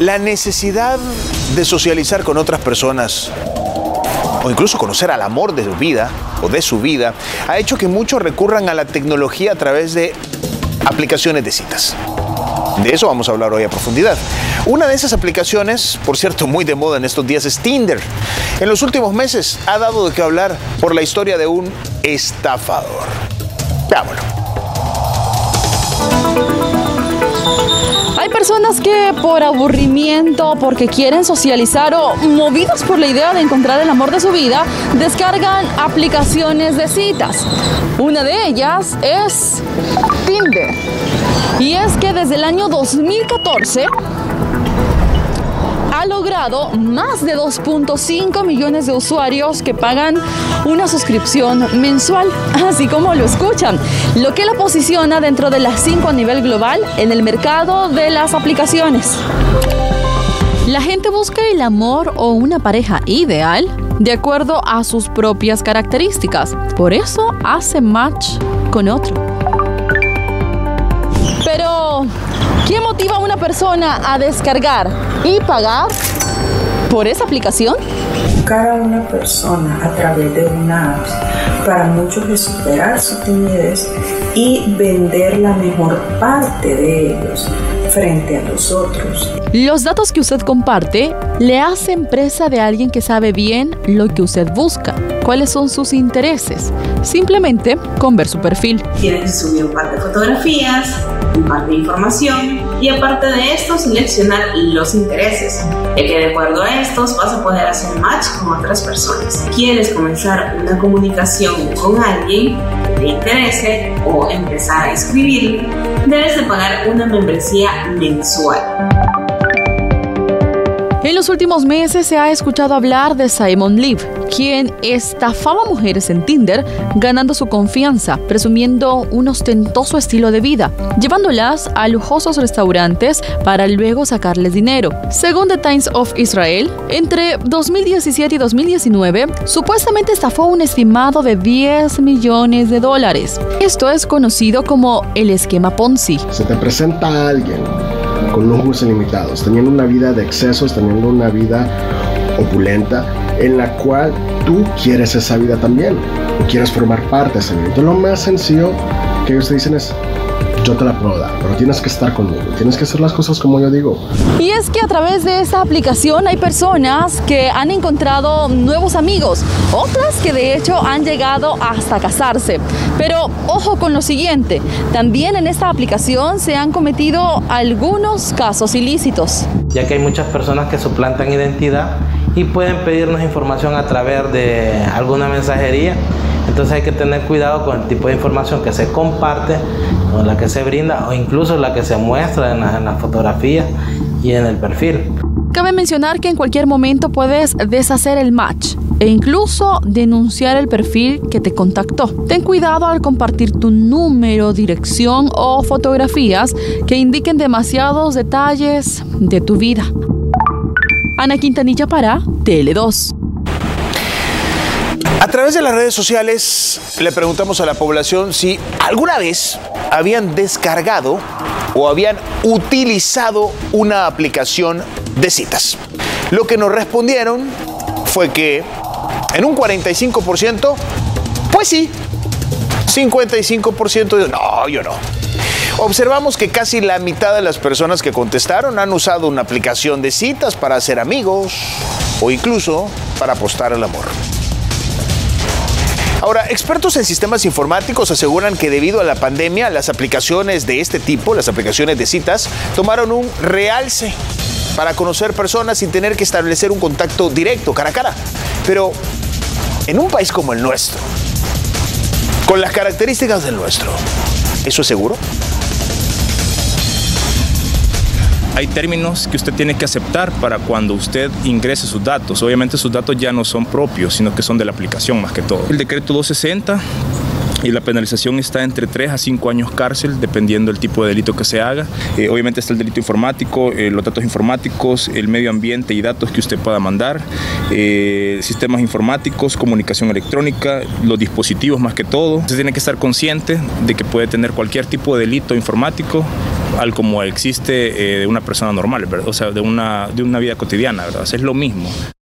La necesidad de socializar con otras personas o incluso conocer al amor de su vida o de su vida ha hecho que muchos recurran a la tecnología a través de aplicaciones de citas. De eso vamos a hablar hoy a profundidad. Una de esas aplicaciones, por cierto, muy de moda en estos días, es Tinder. En los últimos meses ha dado de qué hablar por la historia de un estafador. Veámoslo. Hay personas que por aburrimiento, porque quieren socializar o movidos por la idea de encontrar el amor de su vida, descargan aplicaciones de citas. Una de ellas es Tinder. Y es que desde el año 2014 ha logrado más de 2.5 millones de usuarios que pagan una suscripción mensual, así como lo escuchan, lo que la posiciona dentro de las 5 a nivel global en el mercado de las aplicaciones. La gente busca el amor o una pareja ideal de acuerdo a sus propias características, por eso hace match con otro. Pero, ¿qué motiva a una persona a descargar y pagar por esa aplicación? Buscar a una persona a través de una app para muchos es superar su timidez y vender la mejor parte de ellos frente a los otros. Los datos que usted comparte le hacen presa de alguien que sabe bien lo que usted busca, cuáles son sus intereses, simplemente con ver su perfil. Tienes que subir un par de fotografías, un par de información y aparte de esto seleccionar los intereses, ya que de acuerdo a estos vas a poder hacer match con otras personas. ¿Quieres comenzar una comunicación con alguien que te interese o empezar a escribirle? Debes de pagar una membresía mensual. En los últimos meses se ha escuchado hablar de Simon Leaf, quien estafaba mujeres en Tinder, ganando su confianza, presumiendo un ostentoso estilo de vida, llevándolas a lujosos restaurantes para luego sacarles dinero. Según The Times of Israel, entre 2017 y 2019, supuestamente estafó un estimado de $10 millones. Esto es conocido como el esquema Ponzi. Se te presenta alguien con lujos ilimitados, teniendo una vida de excesos, teniendo una vida opulenta, en la cual tú quieres esa vida también, o quieres formar parte de esa vida. Entonces lo más sencillo que ellos te dicen es: yo te la puedo dar, pero tienes que estar conmigo, tienes que hacer las cosas como yo digo. Y es que a través de esta aplicación hay personas que han encontrado nuevos amigos, otras que de hecho han llegado hasta casarse. Pero ojo con lo siguiente, también en esta aplicación se han cometido algunos casos ilícitos. Ya que hay muchas personas que suplantan identidad y pueden pedirnos información a través de alguna mensajería. Entonces hay que tener cuidado con el tipo de información que se comparte, o la que se brinda, o incluso la que se muestra en las fotografías y en el perfil. Cabe mencionar que en cualquier momento puedes deshacer el match e incluso denunciar el perfil que te contactó. Ten cuidado al compartir tu número, dirección o fotografías que indiquen demasiados detalles de tu vida. Ana Quintanilla para Tele2. A través de las redes sociales le preguntamos a la población si alguna vez habían descargado o habían utilizado una aplicación de citas. Lo que nos respondieron fue que en un 45%, pues sí, 55% no, yo no. Observamos que casi la mitad de las personas que contestaron han usado una aplicación de citas para hacer amigos o incluso para apostar al amor. Ahora, expertos en sistemas informáticos aseguran que debido a la pandemia, las aplicaciones de este tipo, las aplicaciones de citas, tomaron un realce para conocer personas sin tener que establecer un contacto directo, cara a cara. Pero en un país como el nuestro, con las características del nuestro, ¿eso es seguro? Hay términos que usted tiene que aceptar para cuando usted ingrese sus datos. Obviamente sus datos ya no son propios, sino que son de la aplicación más que todo. El decreto 260 y la penalización está entre 3 a 5 años cárcel, dependiendo del tipo de delito que se haga. Obviamente está el delito informático, los datos informáticos, el medio ambiente y datos que usted pueda mandar, sistemas informáticos, comunicación electrónica, los dispositivos más que todo. Usted tiene que estar consciente de que puede tener cualquier tipo de delito informático al como existe de una persona normal, ¿verdad? O sea, de una vida cotidiana, ¿verdad? O sea, es lo mismo.